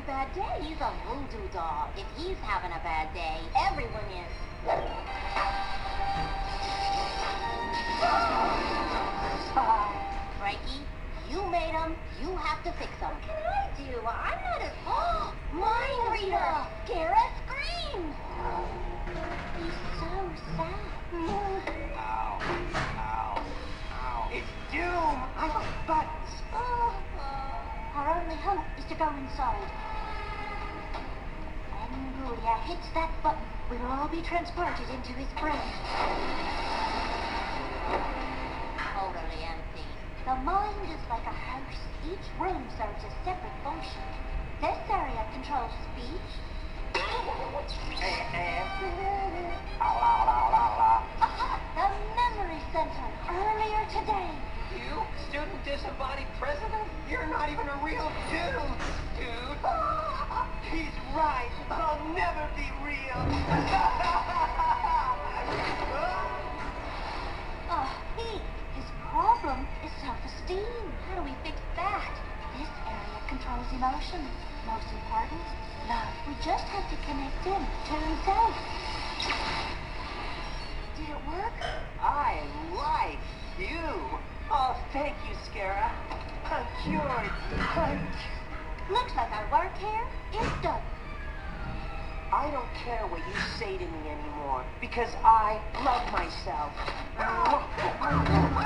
bad day. He's a voodoo doll. If he's having a bad day, everyone is. Frankie, you made him. You have to fix him. What can I do? I'm not a... Mind reader! Gareth screams! He's so sad. Ow. Ow. Ow. It's doom! I want buttons. Our only hope is to go inside. When Julia hits that button, we'll all be transported into his brain. Totally empty. The mind is like a house. Each room serves a separate function. This area controls speech. The memory center. Earlier today. You, student disembodied president? You're not even a real dude. He's right. I'll never be real. His problem is self-esteem. How do we fix that? This area controls emotions. Most important, love. We just have to connect him to himself. Did it work? I like you. Oh, thank you, Scara. I'm cured. Looks like our work here is done. I don't care what you say to me anymore, because I love myself.